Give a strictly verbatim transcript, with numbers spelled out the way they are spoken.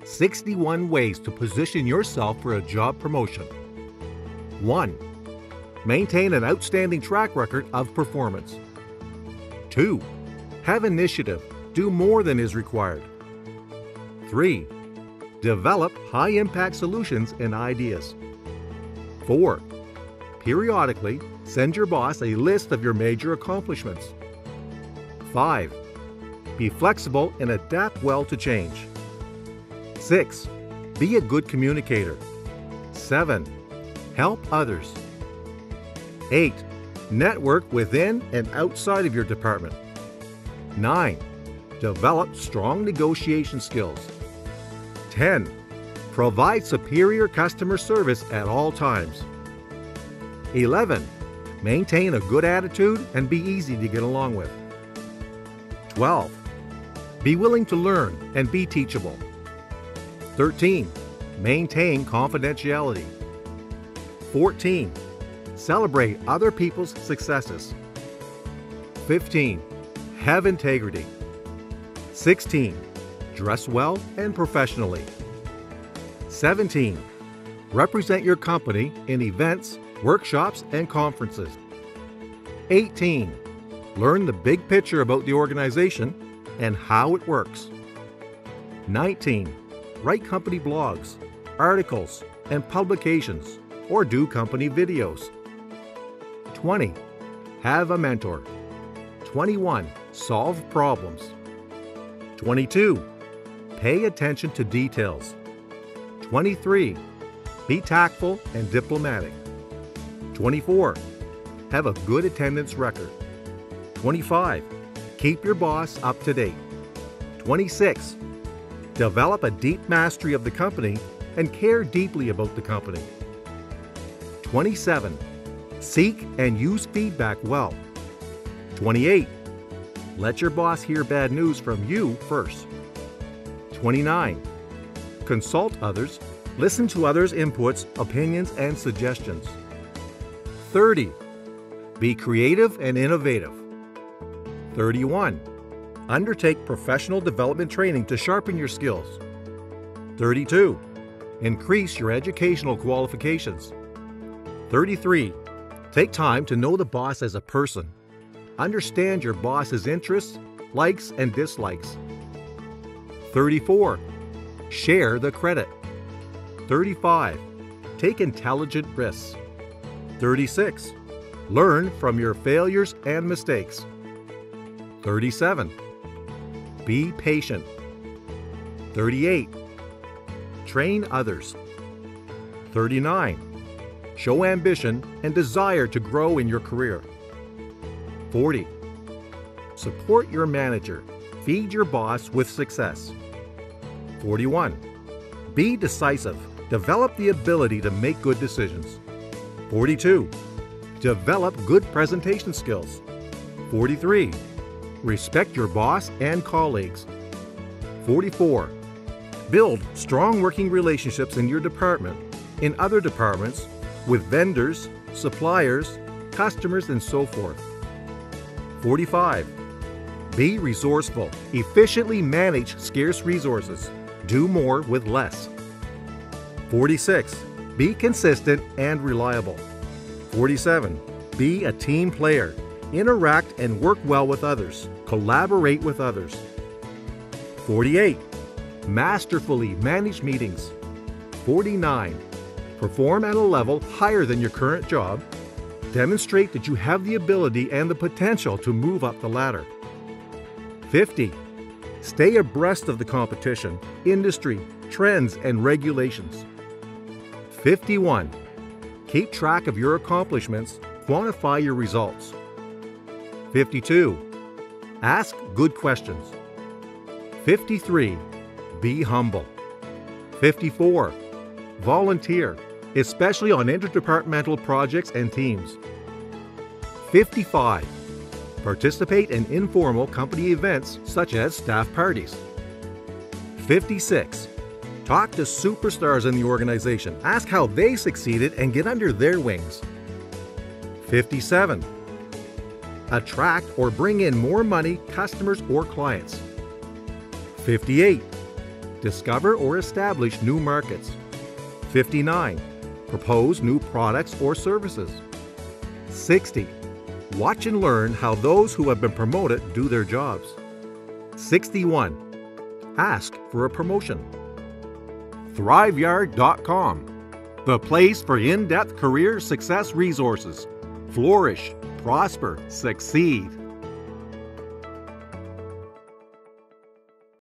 sixty-one ways to position yourself for a job promotion. one. Maintain an outstanding track record of performance. two. Have initiative. Do more than is required. three. Develop high-impact solutions and ideas. four. Periodically, send your boss a list of your major accomplishments. five. Be flexible and adapt well to change. six. Be a good communicator. seven. Help others. eight. Network within and outside of your department. nine. Develop strong negotiation skills. ten. Provide superior customer service at all times. eleven. Maintain a good attitude and be easy to get along with. twelve. Be willing to learn and be teachable. thirteen. Maintain confidentiality. fourteen. Celebrate other people's successes. fifteen. Have integrity. sixteen. Dress well and professionally. seventeen. Represent your company in events, workshops, and conferences. eighteen. Learn the big picture about the organization and how it works. nineteen. Write company blogs, articles, and publications, or do company videos. twenty. Have a mentor. twenty-one. Solve problems. twenty-two. Pay attention to details. twenty-three. Be tactful and diplomatic. twenty-four. Have a good attendance record. twenty-five. Keep your boss up to date. twenty-six. Develop a deep mastery of the company and care deeply about the company. twenty-seven. Seek and use feedback well. twenty-eight. Let your boss hear bad news from you first. twenty-nine. Consult others. Listen to others' inputs, opinions, and suggestions. thirty. Be creative and innovative. thirty-one. Undertake professional development training to sharpen your skills. thirty-two. Increase your educational qualifications. thirty-three. Take time to know the boss as a person. Understand your boss's interests, likes, and dislikes. thirty-four. Share the credit. thirty-five. Take intelligent risks. thirty-six. Learn from your failures and mistakes. thirty-seven. Be patient. thirty-eight. Train others. thirty-nine. Show ambition and desire to grow in your career. forty. Support your manager. Feed your boss with success. forty-one. Be decisive. Develop the ability to make good decisions. forty-two. Develop good presentation skills. forty-three. Respect your boss and colleagues. forty-four. Build strong working relationships in your department, in other departments, with vendors, suppliers, customers, and so forth. forty-five. Be resourceful. Efficiently manage scarce resources. Do more with less. forty-six. Be consistent and reliable. forty-seven. Be a team player. Interact and work well with others. Collaborate with others. forty-eight. Masterfully manage meetings. forty-nine. Perform at a level higher than your current job. Demonstrate that you have the ability and the potential to move up the ladder. fifty. Stay abreast of the competition, industry, trends, and regulations. fifty-one. Keep track of your accomplishments. Quantify your results. fifty-two. Ask good questions. fifty-three. Be humble. fifty-four. Volunteer, especially on interdepartmental projects and teams. fifty-five. Participate in informal company events such as staff parties. fifty-six. Talk to superstars in the organization. Ask how they succeeded and get under their wings. fifty-seven. Attract or bring in more money, customers, or clients. fifty-eight. Discover or establish new markets. fifty-nine. Propose new products or services. sixty. Watch and learn how those who have been promoted do their jobs. sixty-one. Ask for a promotion. thrive yard dot com, the place for in-depth career success resources. Flourish, prosper, succeed.